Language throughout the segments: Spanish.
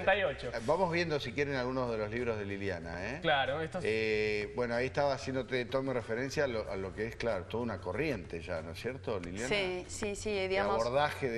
48. Vamos viendo si quieren algunos de los libros de Liliana, ¿eh? Claro, estos... bueno, ahí estaba haciéndote, tome referencia a lo que es, claro, toda una corriente ya, ¿no es cierto, Liliana? Sí, digamos. El abordaje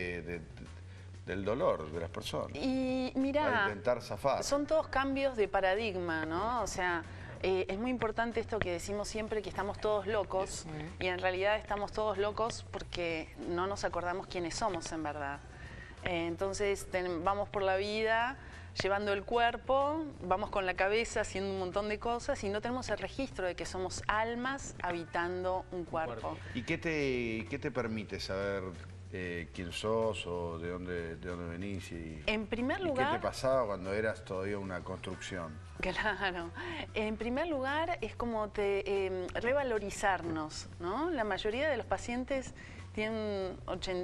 del dolor de las personas. Y mira, para intentar zafar. Son todos cambios de paradigma, ¿no? O sea, es muy importante esto que decimos siempre, que estamos todos locos, y en realidad estamos todos locos porque no nos acordamos quiénes somos en verdad. Entonces vamos por la vida llevando el cuerpo, vamos con la cabeza haciendo un montón de cosas y no tenemos el registro de que somos almas habitando un cuerpo. ¿Y qué te permite saber quién sos o de dónde venís? En primer lugar... ¿Qué te pasaba cuando eras todavía una construcción? Claro. En primer lugar es como revalorizarnos, ¿no? La mayoría de los pacientes tienen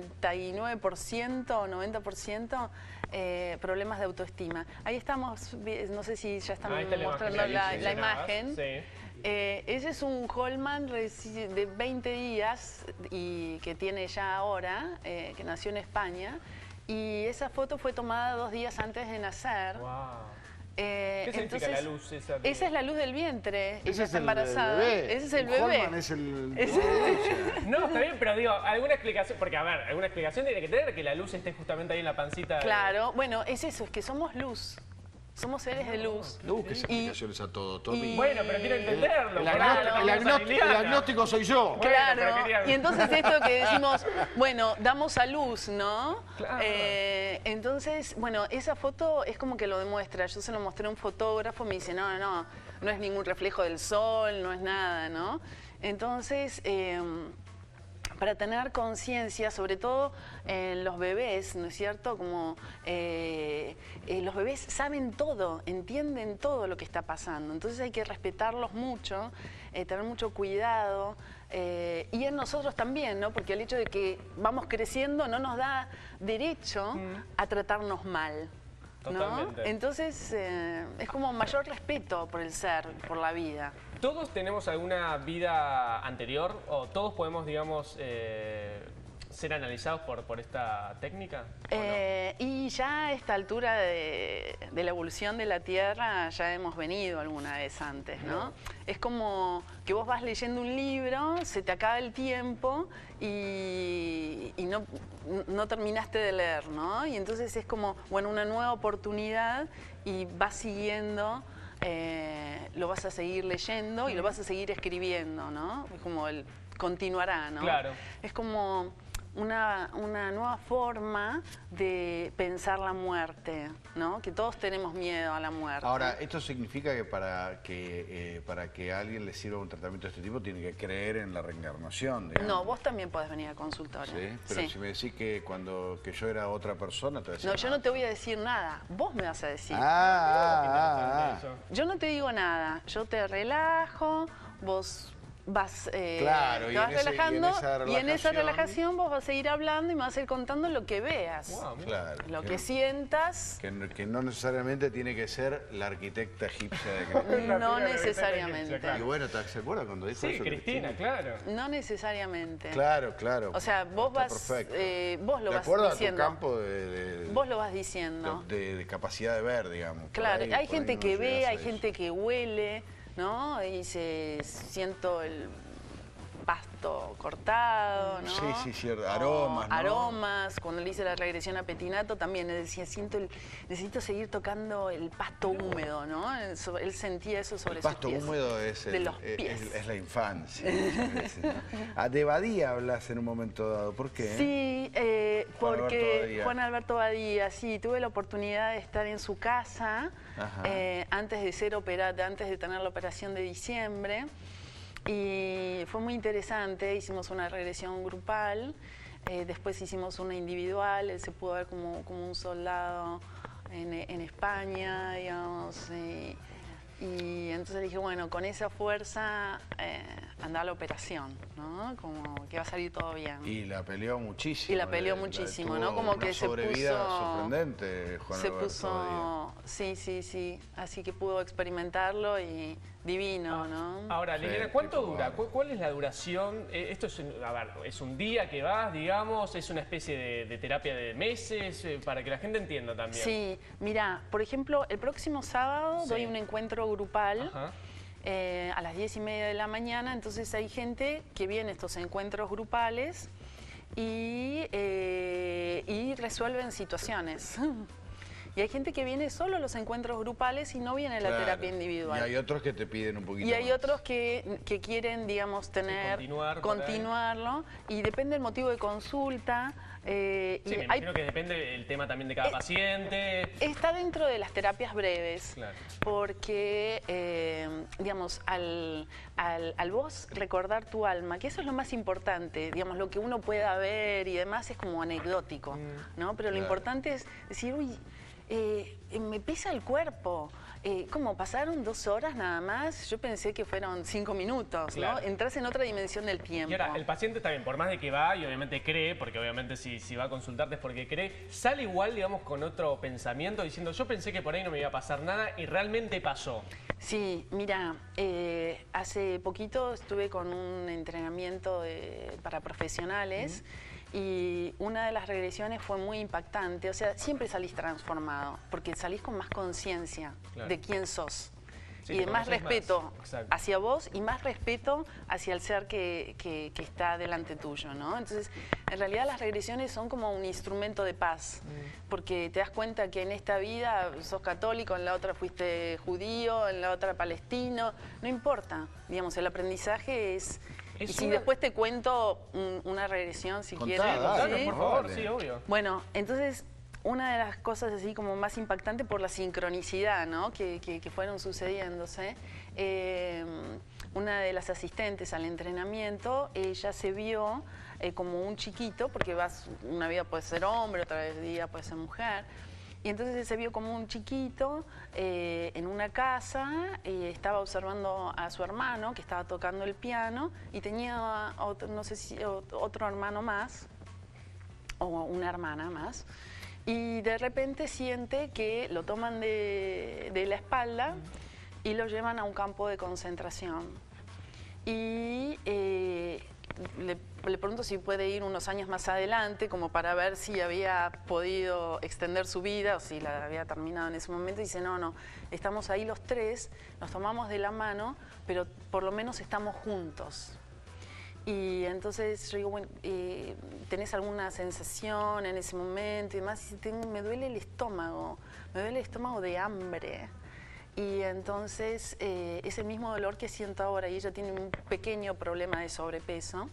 89% o 90% problemas de autoestima. Ahí estamos, no sé si ya estamos mostrando la imagen. Sí. Ese es un Holman de 20 días y que tiene ya ahora, que nació en España. Y esa foto fue tomada 2 días antes de nacer. Wow. ¿Qué significa la luz esa? Esa es la luz del vientre. Ese está es embarazada. Bebé. Ese es el bebé. Holman es el... No, está bien, pero digo, alguna explicación, porque a ver, alguna explicación tiene que tener que la luz esté justamente ahí en la pancita. Claro, bueno, es eso, es que somos luz. Somos seres de luz. No busques explicaciones a todo, Tommy. Bueno, pero quiero entenderlo. El agnóstico soy yo. Claro, bueno, y entonces esto que decimos, bueno, damos a luz, ¿no? Claro. Entonces, bueno, esa foto es como que lo demuestra. Yo se lo mostré a un fotógrafo, me dice, no es ningún reflejo del sol, no es nada, ¿no? Entonces... para tener conciencia, sobre todo en los bebés, ¿no es cierto? Como los bebés saben todo, entienden todo lo que está pasando. Entonces hay que respetarlos mucho, tener mucho cuidado. Y en nosotros también, ¿no? Porque el hecho de que vamos creciendo no nos da derecho a tratarnos mal, ¿no? Totalmente. Entonces es como mayor respeto por el ser, por la vida. ¿Todos tenemos alguna vida anterior o todos podemos, digamos, ser analizados por esta técnica? Y ya a esta altura de la evolución de la Tierra ya hemos venido alguna vez antes, ¿no? Es como que vos vas leyendo un libro, se te acaba el tiempo y no terminaste de leer, ¿no? Y entonces es como, bueno, una nueva oportunidad y vas siguiendo... lo vas a seguir leyendo y lo vas a seguir escribiendo, ¿no? Es como el continuará, ¿no? Claro. Es como una nueva forma de pensar la muerte, ¿no? Que todos tenemos miedo a la muerte. Ahora, ¿esto significa que para que a alguien le sirva un tratamiento de este tipo tiene que creer en la reencarnación, digamos? No, vos también podés venir al consultorio. Sí, pero si me decís que que yo era otra persona, te voy a decir no, yo no te voy a decir nada, vos me vas a decir. Eso. Yo no te digo nada, yo te relajo, vos vas, claro, te vas relajando y en esa relajación relajación vos vas a ir hablando y me vas a ir contando lo que veas, claro, lo que sientas. Que no necesariamente tiene que ser la arquitecta egipcia de No necesariamente. Claro. Y bueno, ¿se acuerda cuando dijo Sí, eso? Cristina, claro. No necesariamente. Claro. O sea, vos Está vas, perfecto. vos lo De vas acuerdo diciendo. a tu campo Vos lo vas diciendo. de capacidad de ver, digamos. Claro, hay gente no que ve, llegás a hay eso. gente que huele, ¿no? Y siento el pasto cortado, ¿no? Sí, cierto. Aromas, ¿no? Aromas. Cuando le hice la regresión a Petinato también le decía, necesito seguir tocando el pasto húmedo, ¿no? Él sentía eso sobre sus pies. El pasto húmedo es la infancia. muchas veces, ¿no? De Badía hablas en un momento dado. ¿Por qué? Sí, porque Juan Alberto Badía, sí, tuve la oportunidad de estar en su casa antes de ser operada, antes de tener la operación de diciembre. Y fue muy interesante, hicimos una regresión grupal, después hicimos una individual, él se pudo ver como un soldado en España, digamos, y entonces le dije, bueno, con esa fuerza anda a la operación, ¿no? Como que va a salir todo bien. Y la peleó muchísimo. Y la peleó muchísimo, ¿no? Como que se puso... sorprendente, Juan Alberto Badía. Sí, así que pudo experimentarlo y divino, ¿no? Ahora, Sí, Liliana, ¿cuánto qué dura? probable. ¿Cuál es la duración? Esto es, a ver, ¿es un día que vas, digamos? ¿Es una especie de terapia de meses? Para que la gente entienda también. Sí, mira, por ejemplo, el próximo sábado Sí. doy un encuentro grupal. Ajá. A las 10:30 de la mañana, entonces hay gente que viene a estos encuentros grupales y resuelven situaciones. Y hay gente que viene solo a los encuentros grupales y no viene a la Claro. terapia individual. Y hay otros que te piden un poquito Y hay más. otros que quieren, digamos, tener, continuarlo, y depende del motivo de consulta. Sí, y me imagino que depende el tema también de cada paciente. Está dentro de las terapias breves, Claro. porque, digamos, al vos recordar tu alma, que eso es lo más importante, digamos, lo que uno pueda ver y demás es como anecdótico, ¿no? Pero lo Claro. importante es decir, uy, me pesa el cuerpo. ¿Cómo? ¿Pasaron 2 horas nada más? Yo pensé que fueron 5 minutos, Claro. ¿no? Entras en otra dimensión del tiempo. Y ahora, el paciente está bien, por más de que va y obviamente cree, porque obviamente si va a consultarte es porque cree, sale igual, digamos, con otro pensamiento diciendo, yo pensé que por ahí no me iba a pasar nada y realmente pasó. Sí, mira, hace poquito estuve con un entrenamiento para profesionales y una de las regresiones fue muy impactante. O sea, siempre salís transformado, porque salís con más conciencia Claro. de quién sos. Sí, Y te de más conocés más. respeto Exacto. hacia vos y más respeto hacia el ser que está delante tuyo, ¿no? Entonces, en realidad las regresiones son como un instrumento de paz, porque te das cuenta que en esta vida sos católico, en la otra fuiste judío, en la otra palestino, no importa, digamos, el aprendizaje es... Es y si una- después te cuento una regresión, si Contá, quieres. dale, Claro, ¿sí? por favor, Vale. sí, obvio. Bueno, entonces una de las cosas así como más impactante por la sincronicidad, ¿no? que fueron sucediéndose, una de las asistentes al entrenamiento, ella se vio como un chiquito, porque una vida puede ser hombre, otra vida puede ser mujer, y entonces se vio como un chiquito en una casa, estaba observando a su hermano que estaba tocando el piano y tenía otro, no sé si otro hermano más, o una hermana más, y de repente siente que lo toman de la espalda y lo llevan a un campo de concentración. Y le pregunto si puede ir unos años más adelante, como para ver si había podido extender su vida o si la había terminado en ese momento. Y dice, no, estamos ahí los tres, nos tomamos de la mano, pero por lo menos estamos juntos. Y entonces yo digo, bueno, ¿tenés alguna sensación en ese momento y demás? Y dice, me duele el estómago de hambre. Y entonces es el mismo dolor que siento ahora y ella tiene un pequeño problema de sobrepeso.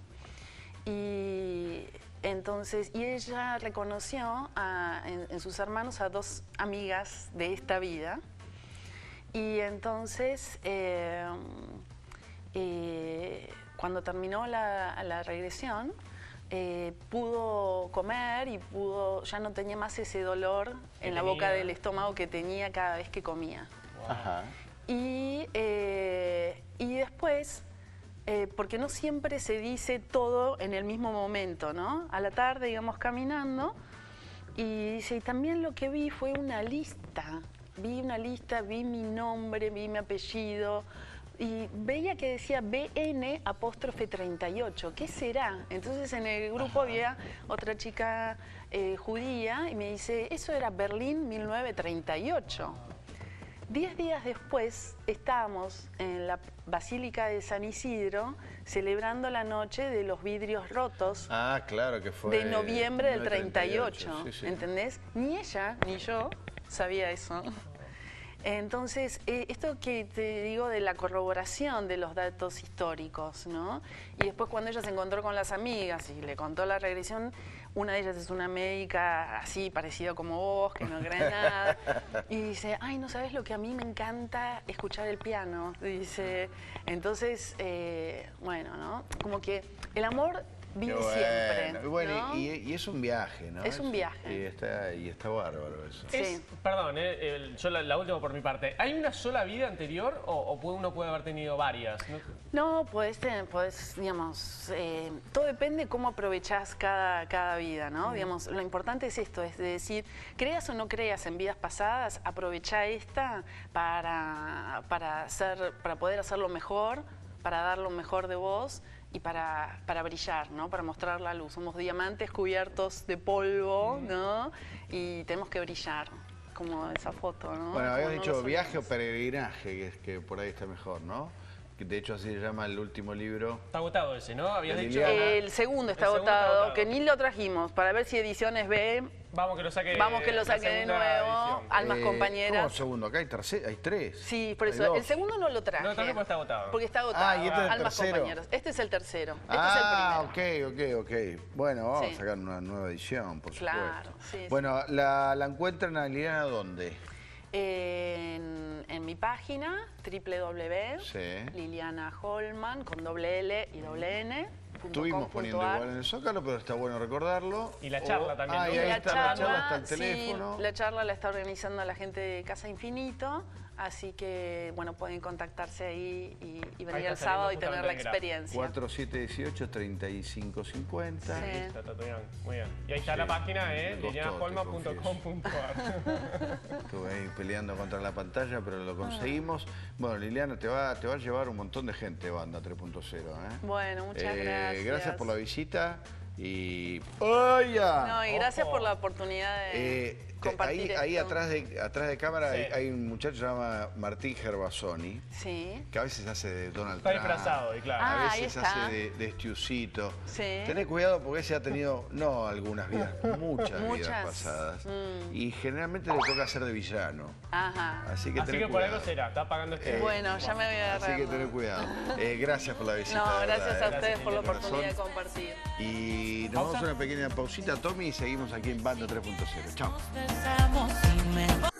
Y entonces, ella reconoció en sus hermanos a 2 amigas de esta vida. Y entonces, cuando terminó la regresión, pudo comer y ya no tenía más ese dolor en la boca del estómago que tenía cada vez que comía. Ajá. Y después, porque no siempre se dice todo en el mismo momento, ¿no? A la tarde íbamos caminando y dice, y también lo que vi fue una lista. Vi mi nombre, vi mi apellido y veía que decía BN'38. ¿Qué será? Entonces en el grupo había otra chica judía y me dice, eso era Berlín 1938. 10 días después estábamos en la Basílica de San Isidro celebrando la noche de los vidrios rotos Ah, claro que fue. de noviembre del 38, 38, sí, sí. ¿entendés? Ni ella ni yo sabía eso. Entonces, esto que te digo de la corroboración de los datos históricos, ¿no? Y después cuando ella se encontró con las amigas y le contó la regresión, una de ellas es una médica así, parecida como vos, que no cree nada, y dice, ay, no sabes lo que a mí me encanta escuchar el piano, dice. Entonces, bueno, ¿no? Como que el amor vivir Qué siempre. Y bueno, ¿no? y es un viaje, ¿no? Es un viaje. Y está bárbaro eso. Sí. Perdón, yo la última por mi parte. ¿Hay una sola vida anterior o uno puede haber tenido varias? No, podés, digamos, todo depende de cómo aprovechás cada vida, ¿no? Digamos, lo importante es esto, es decir, creas o no creas en vidas pasadas, aprovechá esta para poder hacerlo mejor, para dar lo mejor de vos y para brillar, ¿no? Para mostrar la luz. Somos diamantes cubiertos de polvo, ¿no? Y tenemos que brillar, como esa foto, ¿no? Bueno, habías Como no dicho lo viaje o solemos. peregrinaje, que por ahí está mejor, ¿no? Que de hecho así se llama el último libro. Está agotado ese, ¿no? Habías De dicho... Liliana. El segundo está El segundo está agotado, agotado. que ni lo trajimos, para ver si Ediciones B, Vamos que lo saque. vamos que lo la saque de segunda nuevo. edición. Almas ¿Cómo compañeras. segundo? Acá hay tres. Sí, por Hay eso. dos. El segundo no lo traje. No lo traje porque está agotado. Porque está agotado. Ah, y este es el Almas tercero. compañeras. Este es el tercero. Este Ah, es el primero. ok. Bueno, vamos Sí. a sacar una nueva edición, por Claro, supuesto. sí, sí. Bueno, ¿la encuentran a Liliana dónde? En mi página Liliana Holman con doble L y doble N. Estuvimos poniendo igual en el Zócalo, pero está bueno recordarlo. Y la charla también, Ah, ¿no? y Y ahí la está la charla, está el sí, teléfono. la charla la está organizando la gente de Casa Infinito, así que bueno, pueden contactarse ahí y venir está el sábado y saliendo tener la justamente el experiencia. 4718-3550. Sí. Listo, está todo bien. Muy bien. Y ahí está la página, Me costó, te lilianaholma.com.ar. Estuve ahí peleando contra la pantalla, pero lo conseguimos. Bueno, Liliana, te va a llevar un montón de gente, Banda 3.0. Bueno, muchas gracias. Gracias por la visita y... ¡Oya! No, y gracias Ojo. por la oportunidad de compartir Ahí esto. atrás de cámara Sí. hay un muchacho que se llama Martín Gervasoni, Sí. que a veces hace de Donald Está Trump. disfrazado, y claro. Ah, A ahí veces está. hace de Estiucito. Sí. Tené cuidado porque ese ha tenido, no algunas vidas, muchas vidas Muchas. pasadas. Y generalmente le toca hacer de villano. Ajá. Así que Así tené que por cuidado. algo será, está pagando este. Bueno, ya me voy a agarrar. Así que tené cuidado. Gracias por la visita. No, de gracias verdad, a ustedes por la de oportunidad de corazón. compartir. Y nos ¿Pausa? vamos a una pequeña pausita, Tommy, y seguimos aquí en Banda 3.0. Chao. Besamos y me